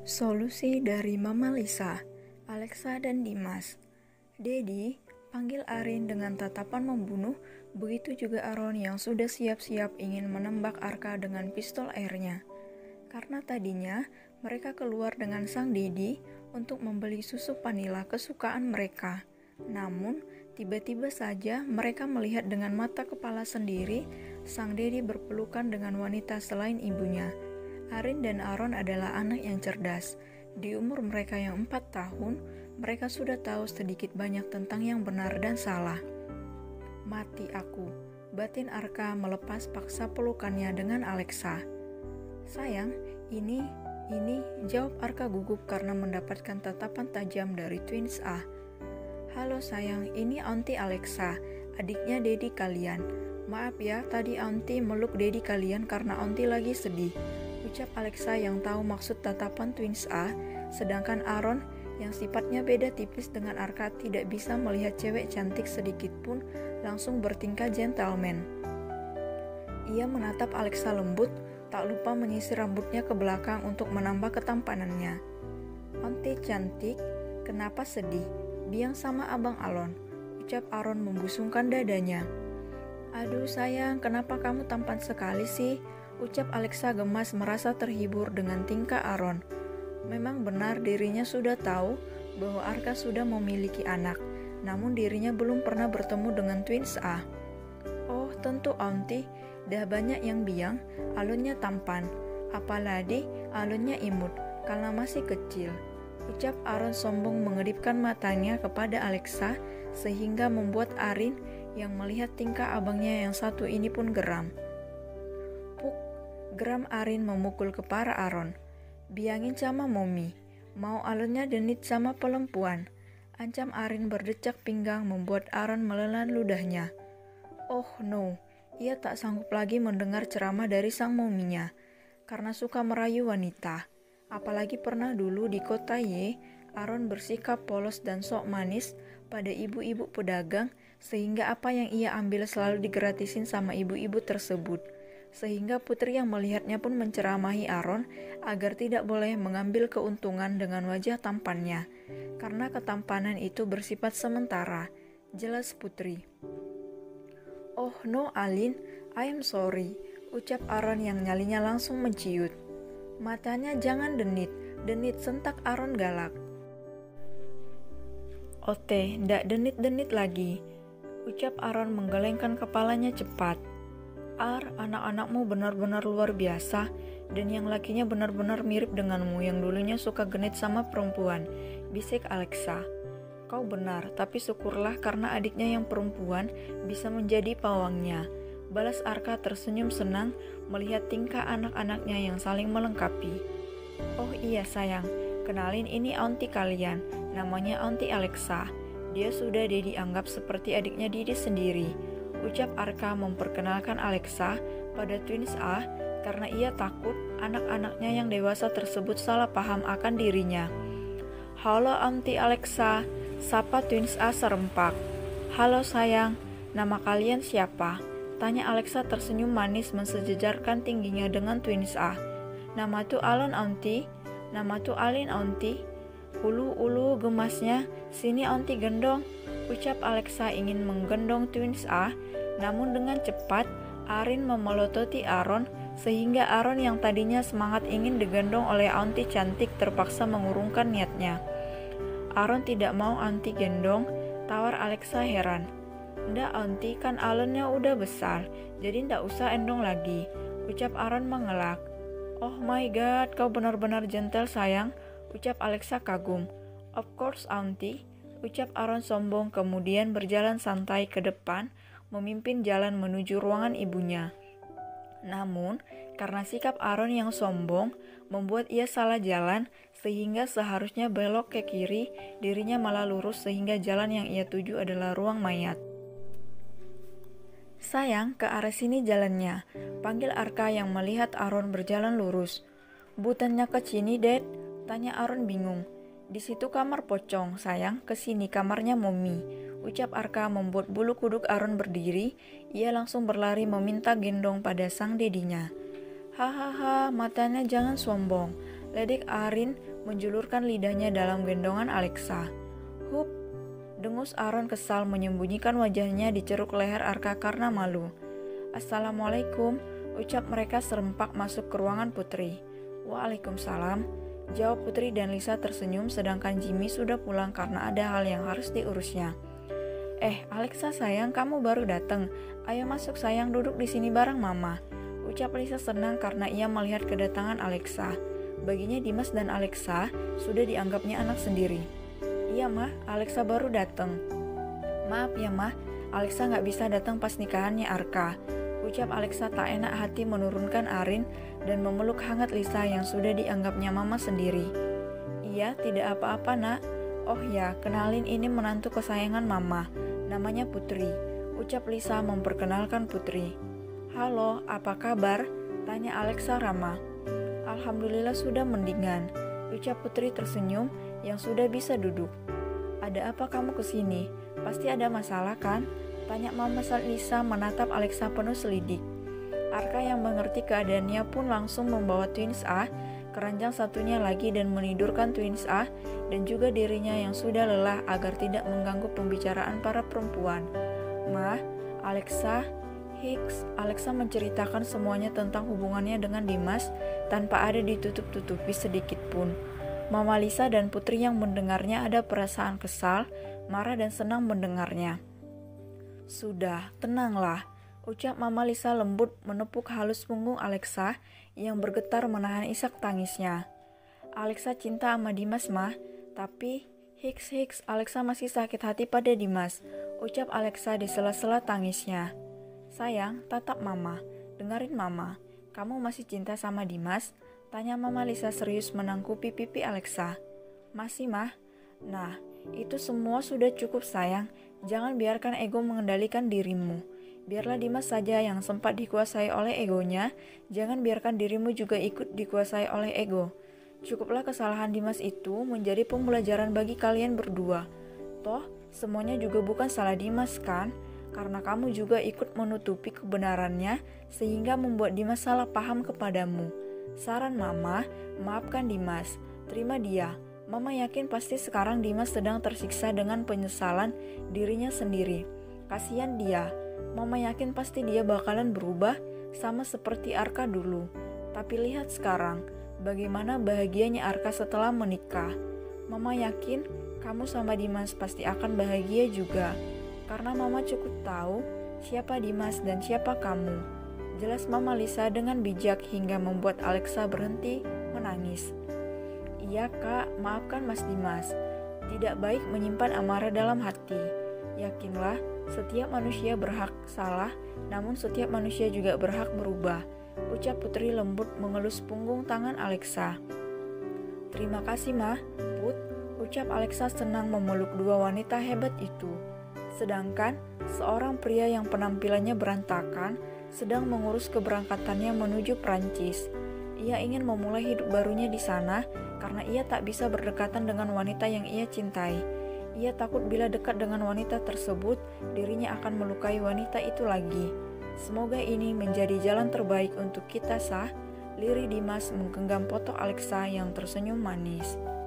Solusi dari Mama Lisa, Alexa dan Dimas. Dedi, panggil Arin dengan tatapan membunuh, begitu juga Aaron yang sudah siap-siap ingin menembak Arka dengan pistol airnya. Karena tadinya mereka keluar dengan sang Dedi untuk membeli susu vanila kesukaan mereka. Namun, tiba-tiba saja mereka melihat dengan mata kepala sendiri sang Dedi berpelukan dengan wanita selain ibunya. Arin dan Aaron adalah anak yang cerdas. Di umur mereka yang 4 tahun, mereka sudah tahu sedikit banyak tentang yang benar dan salah. Mati aku, batin Arka melepas paksa pelukannya dengan Alexa. Sayang, ini, jawab Arka gugup karena mendapatkan tatapan tajam dari Twins A. Halo sayang, ini Auntie Alexa, adiknya Dedi kalian. Maaf ya, tadi Auntie meluk Dedi kalian karena Auntie lagi sedih, ucap Alexa yang tahu maksud tatapan Twins A, sedangkan Aaron yang sifatnya beda tipis dengan Arka tidak bisa melihat cewek cantik sedikit pun langsung bertingkah gentleman. Ia menatap Alexa lembut, tak lupa menyisir rambutnya ke belakang untuk menambah ketampanannya. Auntie cantik, kenapa sedih? Biang sama Abang Alon, ucap Aaron membusungkan dadanya. Aduh sayang, kenapa kamu tampan sekali sih? Ucap Alexa gemas merasa terhibur dengan tingkah Aaron. Memang benar dirinya sudah tahu bahwa Arka sudah memiliki anak, namun dirinya belum pernah bertemu dengan Twins A. Oh tentu Auntie, dah banyak yang bilang Alonnya tampan, apalagi Alonnya imut karena masih kecil. Ucap Aaron sombong mengedipkan matanya kepada Alexa sehingga membuat Arin yang melihat tingkah abangnya yang satu ini pun geram. Puk, geram Arin memukul kepala Aaron. Biangin sama Mommy, mau Alonnya denit sama perempuan. Ancam Arin berdecak pinggang membuat Aaron menelan ludahnya. Oh no, ia tak sanggup lagi mendengar ceramah dari sang mominya. Karena suka merayu wanita. Apalagi pernah dulu di kota Y, Aaron bersikap polos dan sok manis pada ibu-ibu pedagang sehingga apa yang ia ambil selalu digratisin sama ibu-ibu tersebut. Sehingga putri yang melihatnya pun menceramahi Aaron agar tidak boleh mengambil keuntungan dengan wajah tampannya. Karena ketampanan itu bersifat sementara, jelas putri. Oh no Alin, I'm sorry, ucap Aaron yang nyalinya langsung menciut. Matanya jangan denit sentak Aaron galak. Ote, ndak denit lagi, ucap Aaron menggelengkan kepalanya cepat. Anak-anakmu benar-benar luar biasa, dan yang lakinya benar-benar mirip denganmu yang dulunya suka genit sama perempuan, bisik Alexa. Kau benar, tapi syukurlah karena adiknya yang perempuan bisa menjadi pawangnya. Balas Arka tersenyum senang melihat tingkah anak-anaknya yang saling melengkapi. Oh iya sayang, kenalin ini auntie kalian, namanya Auntie Alexa. Dia sudah dianggap seperti adiknya Didi sendiri, ucap Arka memperkenalkan Alexa pada Twins A karena ia takut anak-anaknya yang dewasa tersebut salah paham akan dirinya. Halo Auntie Alexa, sapa Twins A serempak. Halo sayang, nama kalian siapa? Tanya Alexa tersenyum manis mensejajarkan tingginya dengan Twins A. Nama tu Alon Auntie, nama tu Alin Auntie. Ulu gemasnya, sini Auntie gendong, ucap Alexa ingin menggendong Twins A, namun dengan cepat Arin memelototi Aaron sehingga Aaron yang tadinya semangat ingin digendong oleh Auntie cantik terpaksa mengurungkan niatnya. Aaron tidak mau Auntie gendong, tawar Alexa heran. Ndak Auntie, kan Alonnya udah besar, jadi ndak usah endong lagi, ucap Aaron mengelak. Oh my god, kau benar-benar gentle sayang, ucap Alexa kagum. Of course Auntie, ucap Aaron sombong kemudian berjalan santai ke depan, memimpin jalan menuju ruangan ibunya. Namun, karena sikap Aaron yang sombong, membuat ia salah jalan, sehingga seharusnya belok ke kiri, dirinya malah lurus sehingga jalan yang ia tuju adalah ruang mayat. Sayang, ke arah sini jalannya, panggil Arka yang melihat Aaron berjalan lurus. Bukannya ke sini, Dad? Tanya Aaron bingung. Di situ kamar pocong, sayang, ke sini kamarnya Mommy, ucap Arka membuat bulu kuduk Aaron berdiri. Ia langsung berlari meminta gendong pada sang dedinya. Hahaha, matanya jangan sombong, ledek Arin menjulurkan lidahnya dalam gendongan Alexa. "Hup!" dengus Aaron kesal menyembunyikan wajahnya di ceruk leher Arka karena malu. "Assalamualaikum," ucap mereka serempak masuk ke ruangan Putri. "Waalaikumsalam," jawab Putri dan Lisa tersenyum sedangkan Jimmy sudah pulang karena ada hal yang harus diurusnya. Alexa sayang, kamu baru datang. Ayo masuk sayang, duduk di sini bareng mama," ucap Lisa senang karena ia melihat kedatangan Alexa. Baginya Dimas dan Alexa sudah dianggapnya anak sendiri. "Iya mah, Alexa baru datang." "Maaf ya mah, Alexa gak bisa datang pas nikahannya Arka," ucap Alexa tak enak hati menurunkan Arin dan memeluk hangat Lisa yang sudah dianggapnya mama sendiri. "Iya, tidak apa-apa nak. Oh ya, kenalin ini menantu kesayangan mama, namanya Putri," ucap Lisa memperkenalkan Putri. "Halo, apa kabar?" tanya Alexa ramah. "Alhamdulillah sudah mendingan," ucap Putri tersenyum yang sudah bisa duduk. "Ada apa kamu kesini? Pasti ada masalah kan?" tanya mama saat Lisa menatap Alexa penuh selidik. Arka yang mengerti keadaannya pun langsung membawa Twins A, keranjang satunya lagi dan menidurkan Twins A dan juga dirinya yang sudah lelah agar tidak mengganggu pembicaraan para perempuan. "Ma, Alexa, Hicks," Alexa menceritakan semuanya tentang hubungannya dengan Dimas tanpa ada ditutup-tutupi sedikit pun. Mama Lisa dan Putri yang mendengarnya ada perasaan kesal, marah dan senang mendengarnya. "Sudah, tenanglah," ucap Mama Lisa lembut menepuk halus punggung Alexa yang bergetar menahan isak tangisnya. "Alexa cinta sama Dimas mah, tapi Hicks, Alexa masih sakit hati pada Dimas," ucap Alexa di sela-sela tangisnya. "Sayang, tatap mama, dengerin mama. Kamu masih cinta sama Dimas?" tanya Mama Lisa serius menangkupi pipi Alexa. "Masih mah." "Nah, itu semua sudah cukup sayang. Jangan biarkan ego mengendalikan dirimu. Biarlah Dimas saja yang sempat dikuasai oleh egonya. Jangan biarkan dirimu juga ikut dikuasai oleh ego. Cukuplah kesalahan Dimas itu menjadi pembelajaran bagi kalian berdua. Toh, semuanya juga bukan salah Dimas kan? Karena kamu juga ikut menutupi kebenarannya sehingga membuat Dimas salah paham kepadamu. Saran Mama, maafkan Dimas. Terima dia. Mama yakin pasti sekarang Dimas sedang tersiksa dengan penyesalan dirinya sendiri. Kasihan dia. Mama yakin pasti dia bakalan berubah sama seperti Arka dulu. Tapi lihat sekarang, bagaimana bahagianya Arka setelah menikah. Mama yakin kamu sama Dimas pasti akan bahagia juga. Karena Mama cukup tahu siapa Dimas dan siapa kamu. Jelas Mama Lisa dengan bijak hingga membuat Alexa berhenti menangis. "Iya kak, maafkan Mas Dimas. Tidak baik menyimpan amarah dalam hati. Yakinlah, setiap manusia berhak salah, namun setiap manusia juga berhak berubah," ucap Putri lembut mengelus punggung tangan Alexa. "Terima kasih mah, Put," ucap Alexa senang memeluk dua wanita hebat itu. Sedangkan seorang pria yang penampilannya berantakan sedang mengurus keberangkatannya menuju Prancis. Ia ingin memulai hidup barunya di sana karena ia tak bisa berdekatan dengan wanita yang ia cintai. Ia takut bila dekat dengan wanita tersebut, dirinya akan melukai wanita itu lagi. Semoga ini menjadi jalan terbaik untuk kita sah. Lirih Dimas menggenggam foto Alexa yang tersenyum manis.